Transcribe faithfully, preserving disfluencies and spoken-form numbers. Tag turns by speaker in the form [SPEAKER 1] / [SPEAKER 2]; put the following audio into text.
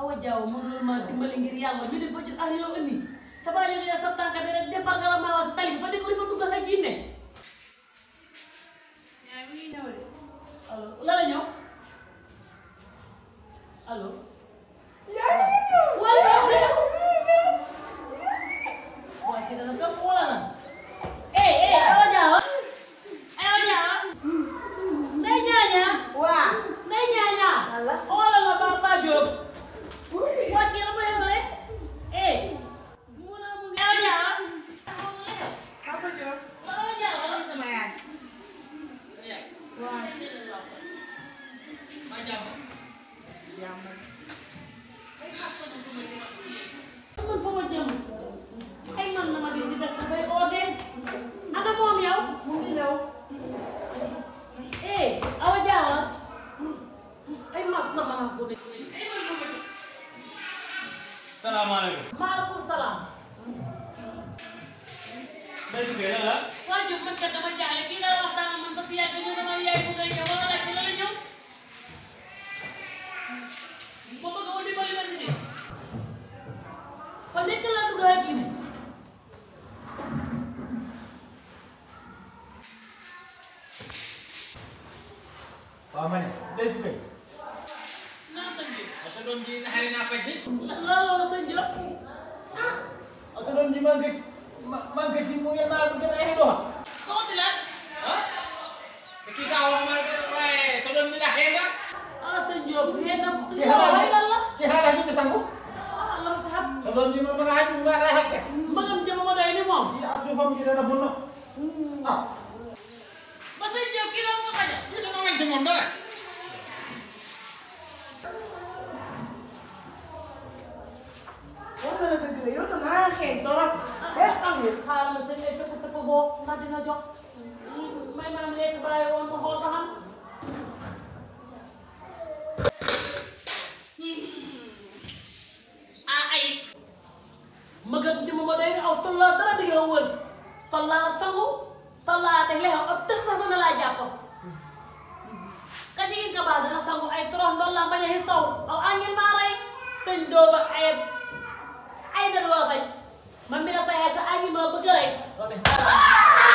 [SPEAKER 1] Awa Diaw mënul ma dimbali ngir yàlla ñu di bëccëg ak yow indi te baa ñu sa tànk bi rek départ nga la maa si tali bi fa di ko di fa dugg ak jinne.
[SPEAKER 2] yaa ngi ñëw de.
[SPEAKER 1] allo la la ñëw allo.
[SPEAKER 2] yaa ngi ñëw.
[SPEAKER 1] wala wala. waaye kii dana gëm wala lan. eh eh Awa Diaw. Awa Diaw. Ndeye Ñaaña.
[SPEAKER 2] waaw.
[SPEAKER 1] Ndeye Ñaaña.
[SPEAKER 2] wala.
[SPEAKER 1] wala la Papa Diop. wàcce la ma yem rek. eh. mu ne mu ngi Awa Diaw.
[SPEAKER 2] Papa Diop.
[SPEAKER 1] Awa Diaw.
[SPEAKER 2] sama yaay. waaw.
[SPEAKER 3] ma jàmm.
[SPEAKER 2] jàmm.
[SPEAKER 1] man fa ma jëm ay man na ma di di des bay oote ana moom yow
[SPEAKER 2] mu ngi ñëw.
[SPEAKER 1] eh Awa Diaw ay mas sama la ko de
[SPEAKER 3] salaamaaleykum.
[SPEAKER 1] maaleykum salaam
[SPEAKER 3] Ndeye Duguay lan la.
[SPEAKER 1] waa Diop man kat dama jaaxle kii daal waxtaan man ba si yàgg ñu dama yaay bëgg a ñëw wala laaj la la ñëw ma bëgg a dimbali ma si de fa nekk laa dugg ak kii
[SPEAKER 3] waaw ma ne Ndeye Duguay.
[SPEAKER 1] naa sëñ bi
[SPEAKER 3] sa doom ji xari naa faj di.
[SPEAKER 1] la loolu sëñ Diop ah
[SPEAKER 3] sa doom ji maa ngi ma maa ngi mu ngi naa bëgg a ay doon.
[SPEAKER 1] kooku la
[SPEAKER 3] ah. te kii saa wax ma waaye sa doom ji la xëy na.
[SPEAKER 1] ah sëñ Diop xëy na
[SPEAKER 3] kii xanaa
[SPEAKER 1] waaye lan la
[SPEAKER 3] kii xanaa ñu ngi sangu.
[SPEAKER 1] ah la ma sa xam
[SPEAKER 3] sa doom ji moom ma nga xaj mu nga lay xaj ke.
[SPEAKER 1] magam jëm ma doy ni moom
[SPEAKER 3] kii ak suufam ji dana bon na. ah.
[SPEAKER 1] ba sëñ Diop kii doon ko xaja
[SPEAKER 3] kii dama mën ci moom dara.
[SPEAKER 2] war na la dëgg la yow tam da ngaa xeeñ torop. day sangu.
[SPEAKER 1] xaaral ma sëñ bi tëpp tëpp boo ma dina jox may maam lekk bàyyi woon ma xool ba xam ah ay magam jëm ma doy ni aw tollaa dara di yow wër tollaa sangu tollaa def leexam ab tëx sax mën na laa jàpp ka jigéen ka baa dana sangu ay torox ndox laa bañ a xis saw aw angin maa rey sëñ dooba ay ay dal wala fay man mi la sa yaay sa angin ma bëgg rey